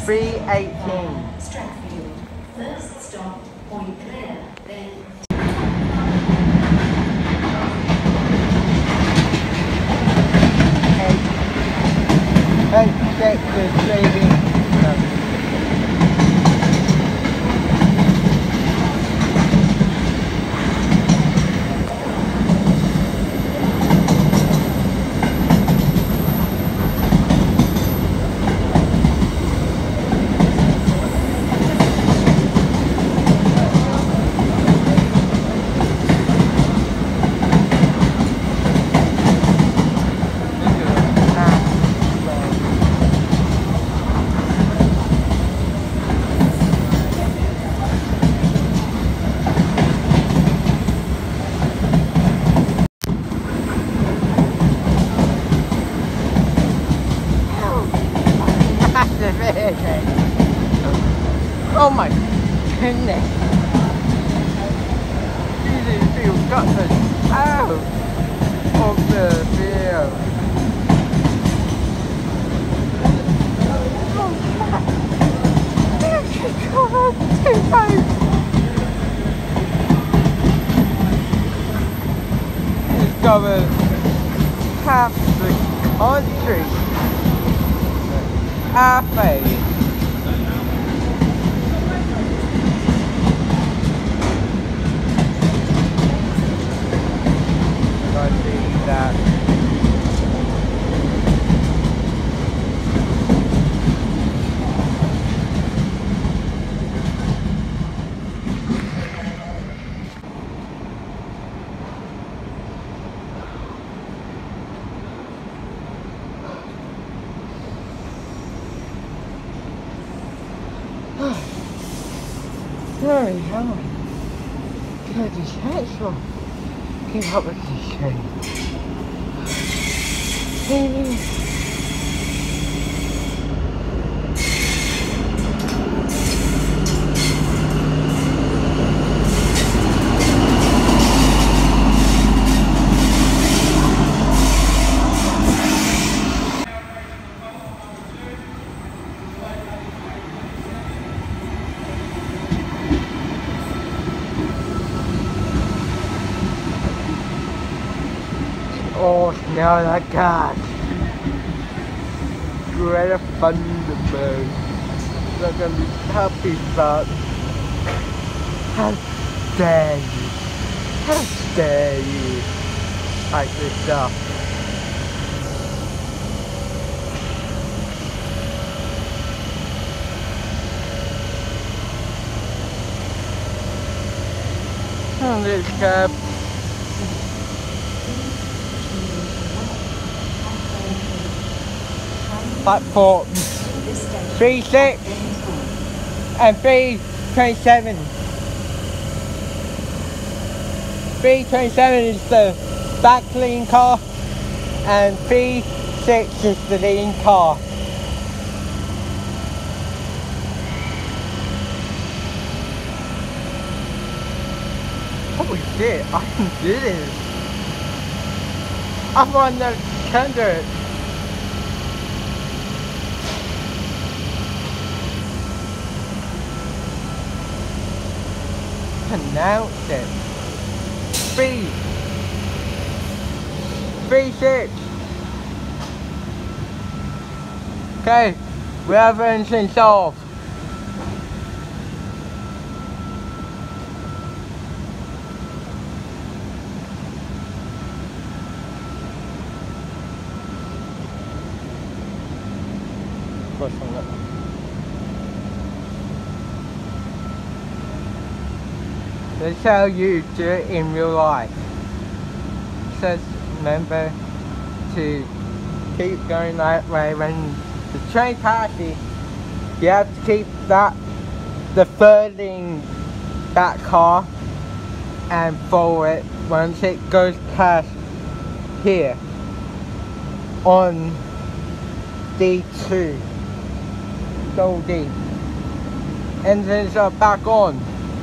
3:18. Stratfield. First stop, Point Clare, then... Hey, check the trading. Oh my goodness. You've got the out of the field. Oh my. You can cover 2 times. It's covered half the country. Halfway. That. Very hard. Good as hateful. Keep up with this train. Oh, smell that gas. Greta Thunberg. Look at me happy about. How dare you? How dare you? Like this stuff. Oh, this cab. Platforms 36 and 327. 327 is the back lean car and 36 is the lean car. Holy shit, I can do this. I'm on the tender. Announce it. 3-6. Okay, we have everything solved. That's how you do it in real life. Just remember to keep going that way. When the train passes, you have to keep deferring that car and follow it once it goes past here on D2. Double D. Engines are back on.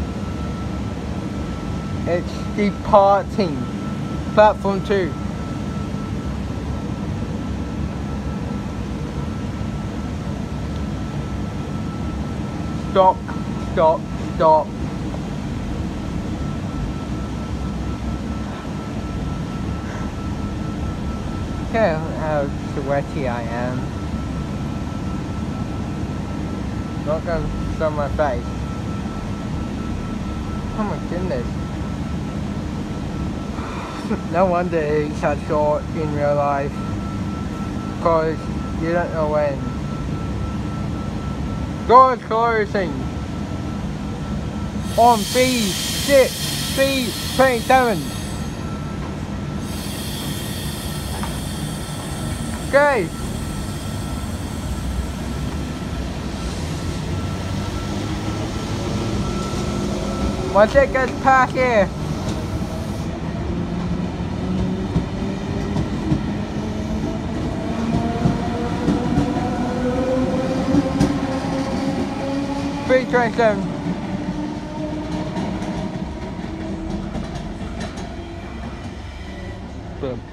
It's departing. Platform 2. Stop, stop, stop. Look at how sweaty I am. Not gonna show my face. Oh my goodness. No wonder he's so short in real life. Because you don't know when. Doors closing. On B6, B27. Okay. Once it gets past here. B27. Boom.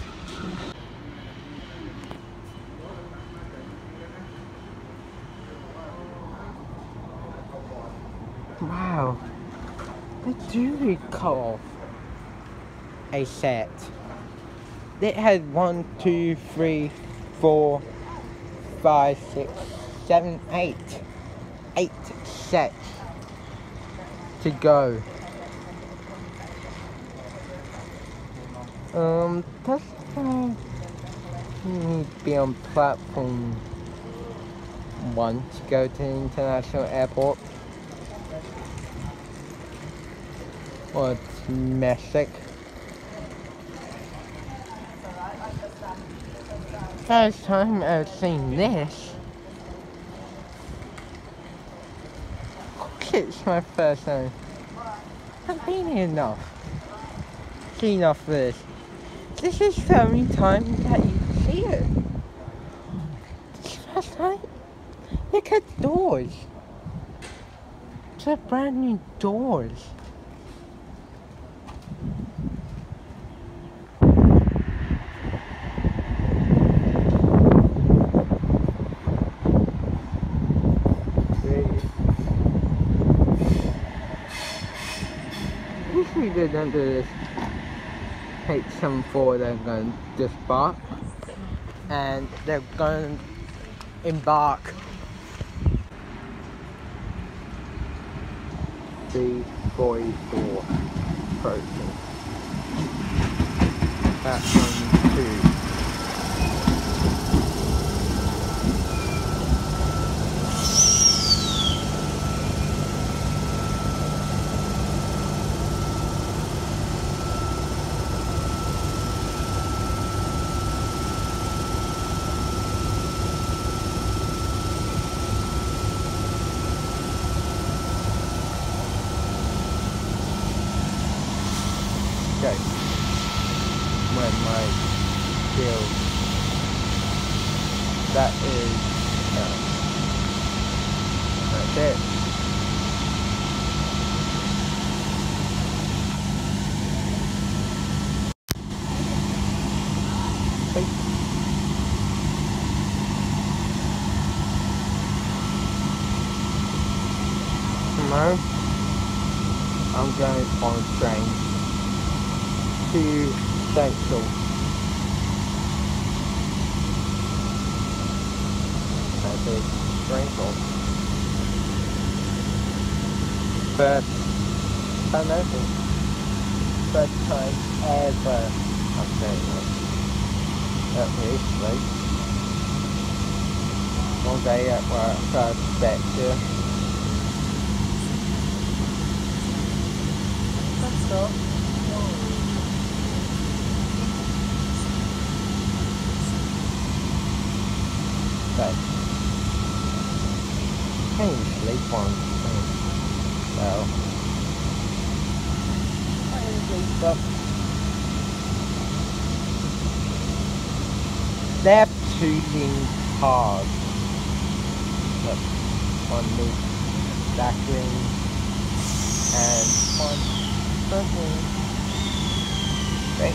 Wow. They do recall a set. It had 1, 2, 3, 4, 5, 6, 7, 8. 8 sets to go. Does need to be on platform 1 to go to the international airport? Or domestic? First time I've seen this. It's my first time. I've been here enough. Seen enough of this. This is the only time that you can see it. This is the first time. Look at the doors. It's a brand new doors. Usually they don't do this. H74, they're going to disembark and they're going to embark. B44 approaching. That's on 2. Okay. When my skill, that is, that's it. Okay. Tomorrow, I'm going on a train to Central. That's a Central. First time ever. First time ever. I'm saying that. At least, like, one day at work, I expect you. That's all. But can't even sleep on so I didn't sleep up. They're shooting hard. Look, one move backwing and one frontwing. Great.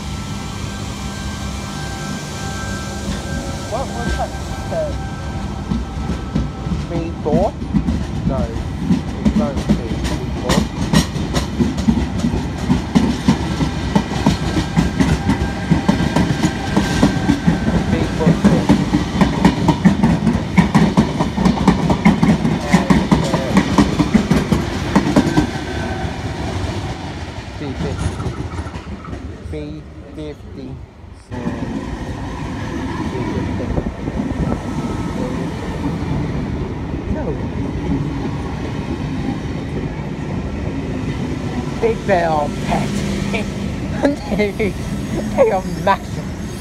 What was that? 3, 4? No. big bear are pets. They are massive.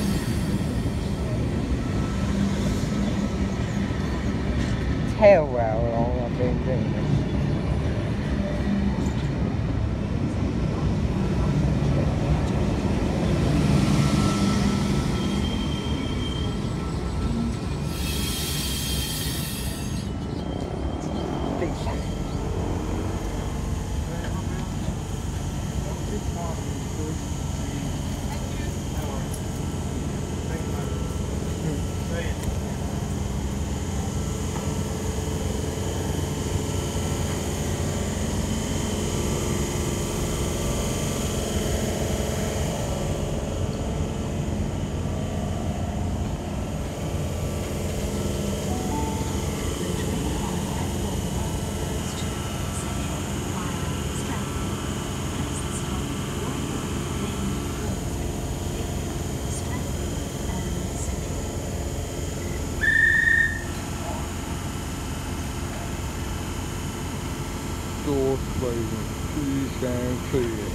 Tell how long I've been doing this. Doors closing. Please stand clear.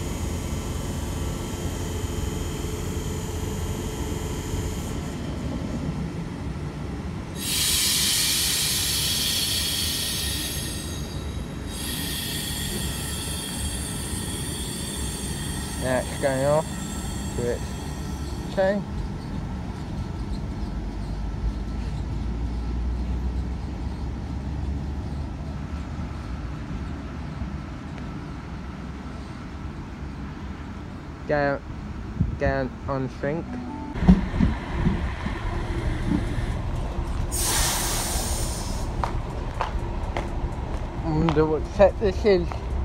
Now it's going off to its chain. Down on sync. I wonder what set this is.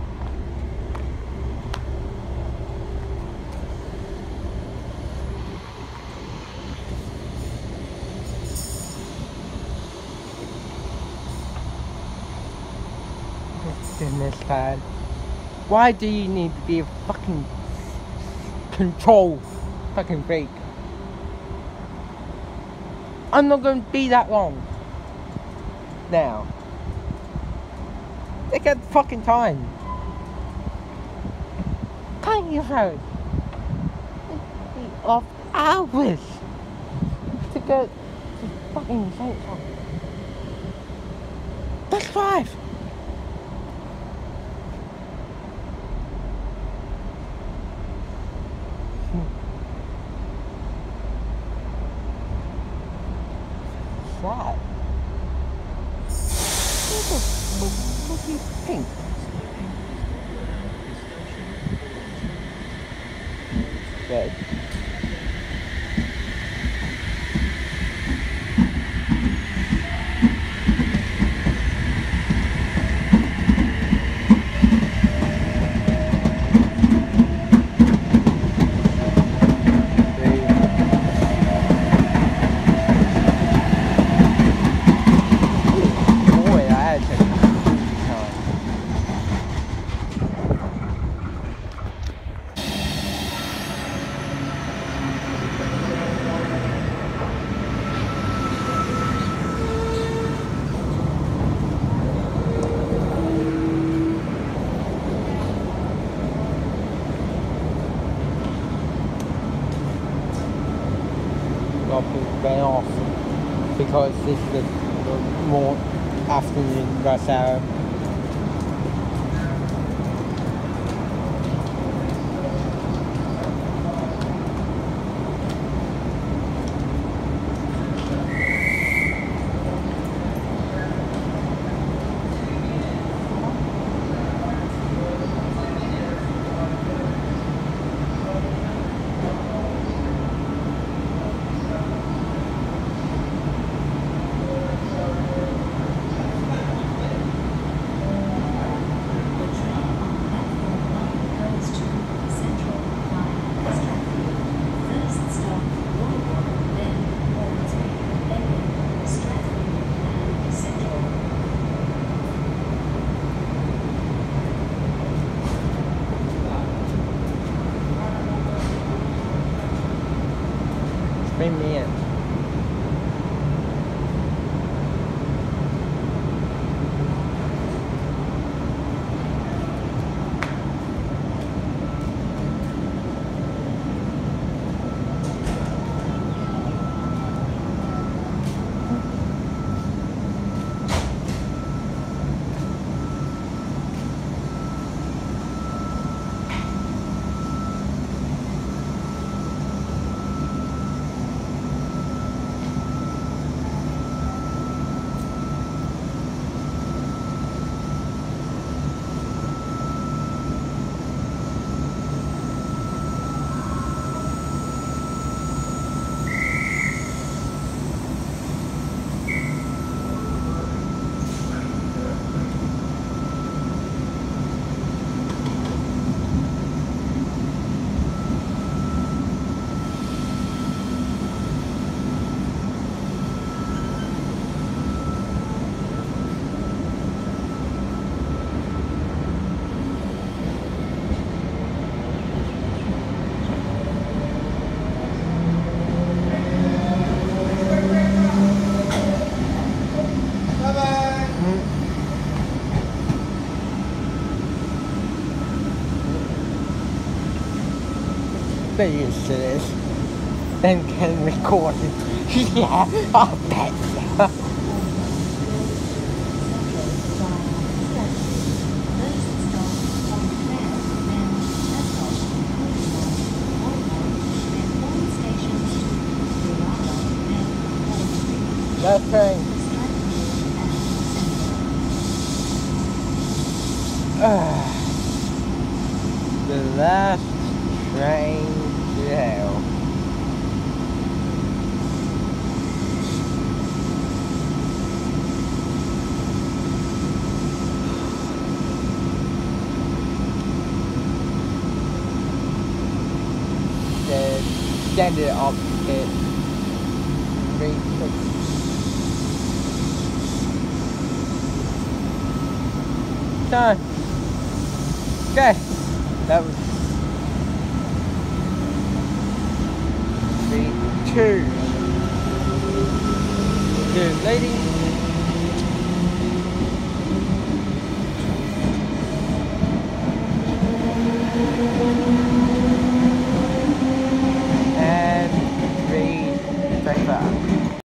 Goodness, Dad. Why do you need to be a fucking control fucking freak? I'm not going to be that long. Now. Take out the fucking time. Can't you hurry? Of hours to go to fucking Central. Let's drive. What do you think? Good. Been off because this is the more afternoon rush hour. Bring me in. videos to this and can record it. Yeah, I bet. Left train. The last train to hell. The standard opposite. Done. Okay. That was 3, 2. The lady